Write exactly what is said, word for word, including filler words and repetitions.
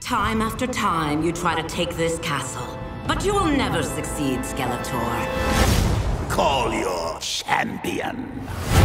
Time after time, you try to take this castle. But you will never succeed, Skeletor. Call your champion.